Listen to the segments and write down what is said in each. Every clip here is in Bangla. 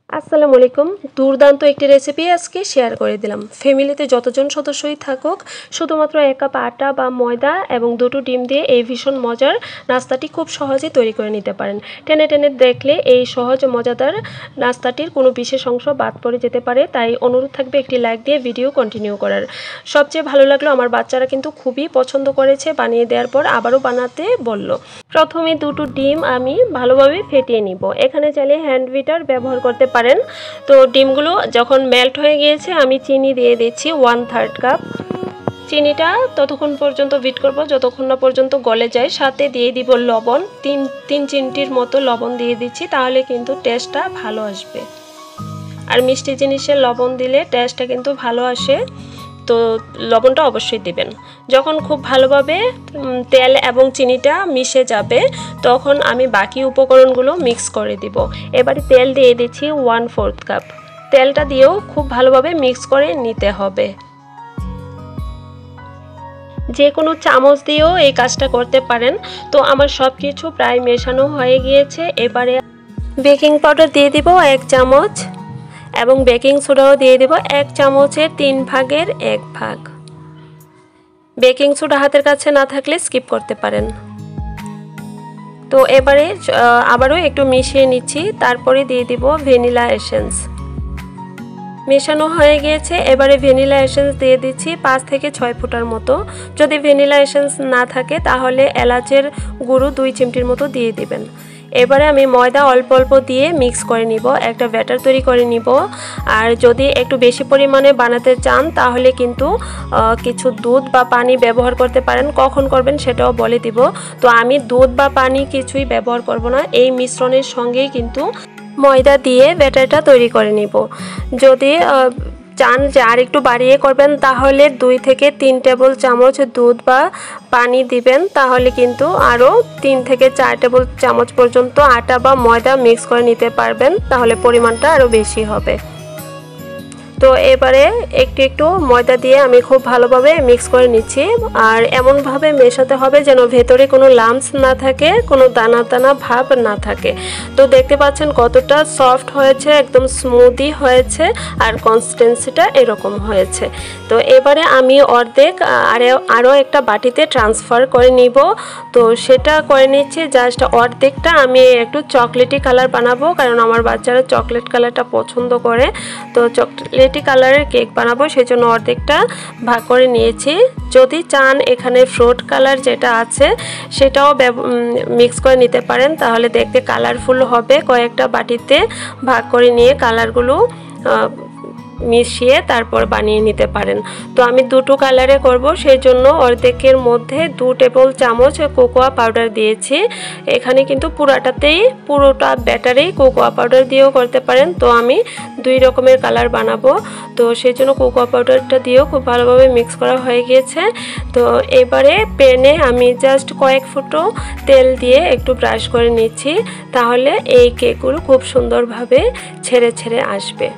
আসসালামু আলাইকুম। দুর্দান্ত একটি রেসিপি আজকে শেয়ার করে দিলাম। ফ্যামিলিতে যতজন সদস্যই থাকুক শুধুমাত্র 1 কাপ আটা বা ময়দা এবং 2টো ডিম দিয়ে এই ভীষণ মজার নাস্তাটি খুব সহজেই তৈরি করে নিতে পারেন। টেনে টেনে দেখলে এই সহজ মজাদার নাস্তাটির কোনো বিশেষ অংশ বাদ পড়ে যেতে পারে, তাই অনুরোধ থাকবে একটি লাইক দিয়ে ভিডিও কন্টিনিউ করার। সবচেয়ে ভালো লাগলো আমার বাচ্চারা কিন্তু খুবই পছন্দ করেছে, বানিয়ে দেওয়ার পর আবারও বানাতে বলল। প্রথমে 2টো ডিম আমি ভালোভাবে ফেটিয়ে নিব। এখানে চাইলে হ্যান্ড বিটার ব্যবহার করতে পারেন। তো ডিমগুলো যখন মেল্ট হয়ে গিয়েছে আমি চিনি দিয়ে দিচ্ছি 1/3 কাপ। চিনিটা ততক্ষণ পর্যন্ত বিট করব যতক্ষণ না পর্যন্ত গলে যায়। সাথে দিয়ে দিব লবণ, তিন চিমটির মতো লবণ দিয়ে দিচ্ছি, তাহলে কিন্তু টেস্টটা ভালো আসবে। আর মিষ্টি জিনিসে লবণ দিলে টেস্টটা কিন্তু ভালো আসে, তো লবণটা অবশ্যই দিবেন। যখন খুব ভালোভাবে তেল এবং চিনিটা মিশে যাবে তখন আমি বাকি উপকরণগুলো মিক্স করে দিব। এবারে তেল দিয়ে দিচ্ছি 1/4 কাপ। তেলটা দিয়েও খুব ভালোভাবে মিক্স করে নিতে হবে। যে কোনো চামচ দিয়েও এই কাজটা করতে পারেন। তো আমার সব কিছু প্রায় মেশানো হয়ে গিয়েছে। এবারে বেকিং পাউডার দিয়ে দিব 1 চামচ এবং বেকিং সোডাও দিয়ে দেব 1 চামচের 3 ভাগের 1 ভাগ। বেকিং সোডা হাতের কাছে না থাকলে স্কিপ করতে পারেন। তো এবারে আবারও একটু মিশিয়ে নিচ্ছি, তারপরে দিয়ে দিব ভ্যানিলা এসেন্স। মেশানো হয়ে গিয়েছে। এবারে ভ্যানিলা এসেন্স দিয়ে দিচ্ছি 5 থেকে 6 ফোঁটার মতো। যদি ভ্যানিলা এসেন্স না থাকে তাহলে এলাচের গুঁড়ো 2 চিমটির মতো দিয়ে দিবেন। এবারে আমি ময়দা অল্প অল্প দিয়ে মিক্স করে নিব, একটা ব্যাটার তৈরি করে নিব। আর যদি একটু বেশি পরিমাণে বানাতে চান তাহলে কিন্তু কিছু দুধ বা পানি ব্যবহার করতে পারেন। কখন করবেন সেটাও বলে দিব। তো আমি দুধ বা পানি কিছুই ব্যবহার করব না, এই মিশ্রণের সঙ্গেই কিন্তু ময়দা দিয়ে ব্যাটারটা তৈরি করে নিব। যদি চান যে আর একটু বাড়িয়ে করবেন তাহলে 2 থেকে 3 টেবিল চামচ দুধ বা পানি দিবেন, তাহলে কিন্তু আরও 3 থেকে 4 টেবিল চামচ পর্যন্ত আটা বা ময়দা মিক্স করে নিতে পারবেন, তাহলে পরিমাণটা আরও বেশি হবে। তো এবারে একটু একটু ময়দা দিয়ে আমি খুব ভালোভাবে মিক্স করে নিচ্ছি। আর এমনভাবে মেশাতে হবে যেন ভেতরে কোনো লাম্পস না থাকে, কোনো দানা দানা ভাব না থাকে। তো দেখতে পাচ্ছেন কতটা সফট হয়েছে, একদম স্মুদি হয়েছে আর কনসিস্টেন্সিটা এরকম হয়েছে। তো এবারে আমি অর্ধেক আরও একটা বাটিতে ট্রান্সফার করে নিব। তো সেটা করে নিচ্ছি। জাস্ট অর্ধেকটা আমি একটু চকলেটি কালার বানাবো, কারণ আমার বাচ্চারা চকলেট কালারটা পছন্দ করে। তো চকলেটি কালারের কেক বানাবো, সেজন্য অর্ধেকটা ভাগ করে নিয়েছি। যদি চান এখানে ফ্রুট কালার যেটা আছে সেটাও মিক্স করে নিতে পারেন, তাহলে দেখতে কালারফুল হবে। কয়েকটা বাটিতে ভাগ করে নিয়ে কালারগুলো মিশিয়ে তারপর বানিয়ে নিতে পারেন। তো আমি 2টো কালারে করব, সেই জন্য অর্ধেকের মধ্যে 2 টেবিল চামচ কোকোয়া পাউডার দিয়েছি। এখানে কিন্তু পুরোটা ব্যাটারেই কোকোয়া পাউডার দিয়েও করতে পারেন। তো আমি 2 রকমের কালার বানাবো, তো সেই জন্য কোকোয়া পাউডারটা দিয়েও খুব ভালোভাবে মিক্স করা হয়ে গিয়েছে। তো এবারে প্যানে আমি জাস্ট কয়েক ফুটো তেল দিয়ে একটু ব্রাশ করে নিচ্ছি, তাহলে এই কেকগুলো খুব সুন্দরভাবে ছেড়ে ছেড়ে আসবে।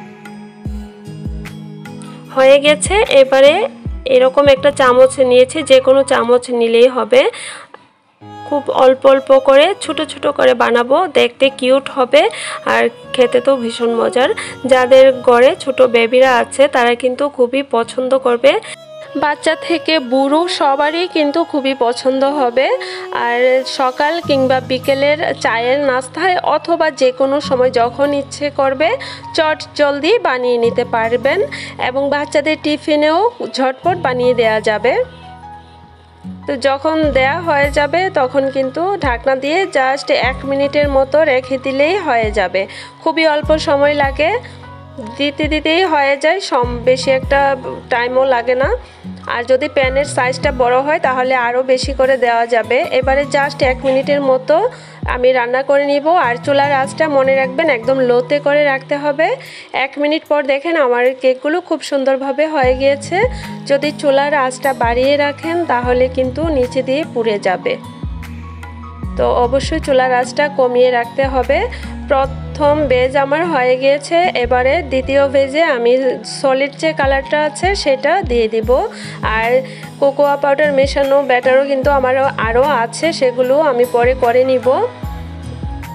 হয়ে গেছে। এবারে এরকম একটা চামচ নিয়েছি, যে কোনো চামচ নিলেই হবে। খুব অল্প অল্প করে ছোট ছোট করে বানাবো, দেখতে কিউট হবে আর খেতে তো ভীষণ মজার। যাদের ঘরে ছোট বেবিরা আছে তারা কিন্তু খুবই পছন্দ করবে। বাচ্চা থেকে বুড়ো সবারই কিন্তু খুবই পছন্দ হবে। আর সকাল কিংবা বিকেলের চায়ের নাস্তায় অথবা যে কোনো সময় যখন ইচ্ছে করবে চট জলদি বানিয়ে নিতে পারবেন, এবং বাচ্চাদের টিফিনেও ঝটপট বানিয়ে দেওয়া যাবে। তো যখন দেয়া হয়ে যাবে তখন কিন্তু ঢাকনা দিয়ে জাস্ট 1 মিনিটের মতো রেখে দিলেই হয়ে যাবে। খুবই অল্প সময় লাগে, দিতেই হয়ে যায়, বেশি একটা টাইমও লাগে না। আর যদি প্যানের সাইজটা বড় হয় তাহলে আরও বেশি করে দেওয়া যাবে। এবারে জাস্ট 1 মিনিটের মতো আমি রান্না করে নিব। আর চুলার আঁচটা মনে রাখবেন একদম লোতে করে রাখতে হবে। 1 মিনিট পর দেখেন আমার কেকগুলো খুব সুন্দরভাবে হয়ে গিয়েছে। যদি চুলার আঁচটা বাড়িয়ে রাখেন তাহলে কিন্তু নিচে দিয়ে পুড়ে যাবে। তো অবশ্যই চুলার আঁচটা কমিয়ে রাখতে হবে। প্রথম বেজ আমার হয়ে গিয়েছে। এবারে দ্বিতীয় বেজে আমি সলিড যে কালারটা আছে সেটা দিয়ে দিব। আর কোকোয়া পাউডার মেশানো ব্যাটারও কিন্তু আমার আরও আছে, সেগুলো আমি পরে করে নিব।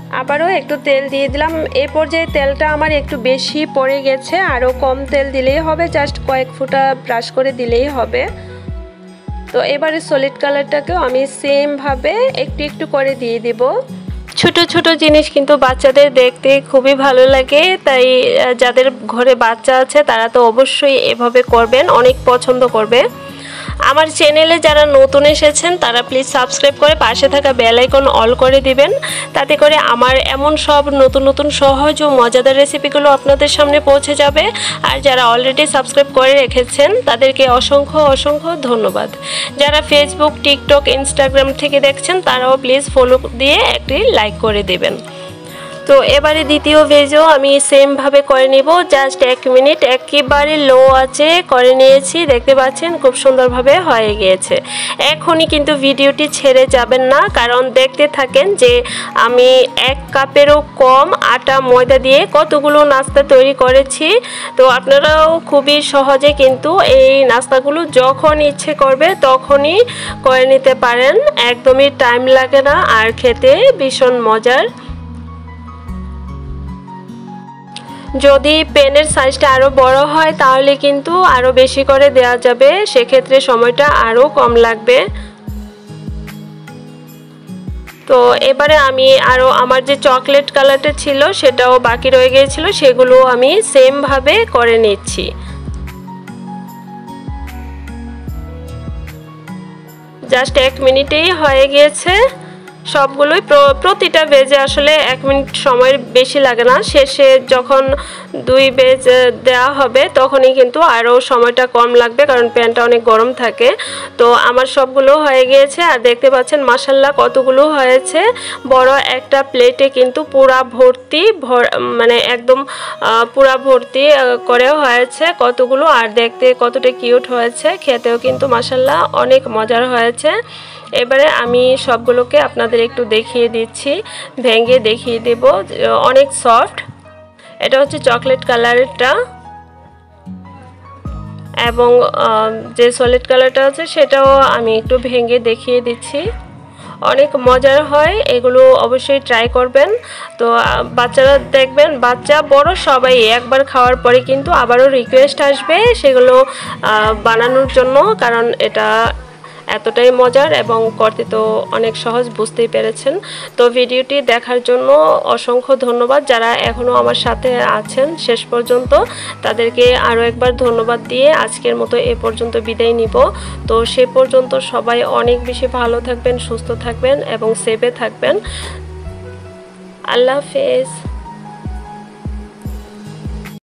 আবারও একটু তেল দিয়ে দিলাম। এই পর্যায়ে তেলটা আমার একটু বেশি পড়ে গেছে, আরও কম তেল দিলেই হবে, জাস্ট কয়েক ফোঁটা ব্রাশ করে দিলেই হবে। তো এবারে সলিড কালারটাকেও আমি সেমভাবে একটু একটু করে দিয়ে দিব। ছোট ছোট জিনিস কিন্তু বাচ্চাদের দেখতে খুবই ভালো লাগে, তাই যাদের ঘরে বাচ্চা আছে তারা তো অবশ্যই এভাবে করবেন, অনেক পছন্দ করবে। আমার চ্যানেলে যারা নতুন এসেছেন তারা প্লিজ সাবস্ক্রাইব করে পাশে থাকা বেল আইকন অল করে দিবেন, তাতে করে আমার এমন সব নতুন নতুন সহজ ও মজাদার রেসিপিগুলো আপনাদের সামনে পৌঁছে যাবে। আর যারা অলরেডি সাবস্ক্রাইব করে রেখেছেন তাদেরকে অসংখ্য অসংখ্য ধন্যবাদ। যারা ফেসবুক, টিকটক, ইনস্টাগ্রাম থেকে দেখছেন তারাও প্লিজ ফলো দিয়ে একটি লাইক করে দেবেন। তো এবারে দ্বিতীয় ভেজও আমি সেমভাবে করে নিব, জাস্ট 1 মিনিট একেবারে লো আঁচে করে নিয়েছি। দেখতে পাচ্ছেন খুব সুন্দরভাবে হয়ে গিয়েছে। এখনই কিন্তু ভিডিওটি ছেড়ে যাবেন না, কারণ দেখতে থাকেন যে আমি 1 কাপেরও কম আটা ময়দা দিয়ে কতগুলো নাস্তা তৈরি করেছি। তো আপনারাও খুবই সহজে কিন্তু এই নাস্তাগুলো যখন ইচ্ছে করবে তখনই করে নিতে পারেন, একদমই টাইম লাগে না আর খেতে ভীষণ মজার। যদি পেনের সাইজটা আরও বড় হয় তাহলে কিন্তু আরও বেশি করে দেওয়া যাবে, সেক্ষেত্রে সময়টা আরও কম লাগবে। তো এবারে আমি আরও আমার যে চকলেট কালারটা ছিল সেটাও বাকি রয়ে গিয়েছিল, সেগুলো আমি সেমভাবে করে নিচ্ছি। জাস্ট 1 মিনিটেই হয়ে গিয়েছে সবগুলোই। প্রতিটা বেজে আসলে 1 মিনিট সময় বেশি লাগে না, শেষে যখন 2 বেজ দেওয়া হবে তখনই কিন্তু আরও সময়টা কম লাগবে, কারণ প্যানটা অনেক গরম থাকে। তো আমার সবগুলো হয়ে গিয়েছে আর দেখতে পাচ্ছেন মাশাআল্লাহ কতগুলো হয়েছে। বড় একটা প্লেটে কিন্তু পুরা ভর্তি, মানে একদম পুরা ভর্তি করেও হয়েছে কতগুলো, আর দেখতে কতটা কিউট হয়েছে, খেতেও কিন্তু মাশাআল্লাহ অনেক মজার হয়েছে। এবারে আমি সবগুলোকে আপনাদের একটু দেখিয়ে দিচ্ছি, ভেঙে দেখিয়ে দেব। অনেক সফট, এটা হচ্ছে চকলেট কালারটা, এবং যে সলিড কালারটা আছে সেটাও আমি একটু ভেঙে দেখিয়ে দিচ্ছি। অনেক মজার হয়, এগুলো অবশ্যই ট্রাই করবেন। তো বাচ্চারা দেখবেন, বাচ্চা বড় সবাই একবার খাওয়ার পরে কিন্তু আবারও রিকোয়েস্ট আসবে সেগুলো বানানোর জন্য, কারণ এটা এতটাই মজার এবং করতে তো অনেক সহজ, বুঝতেই পেরেছেন। তো ভিডিওটি দেখার জন্য অসংখ্য ধন্যবাদ। যারা এখনও আমার সাথে আছেন শেষ পর্যন্ত তাদেরকে আরও একবার ধন্যবাদ দিয়ে আজকের মতো এ পর্যন্ত বিদায় নিব। তো সে পর্যন্ত সবাই অনেক বেশি ভালো থাকবেন, সুস্থ থাকবেন এবং সেফে থাকবেন। আল্লাহ হাফেজ।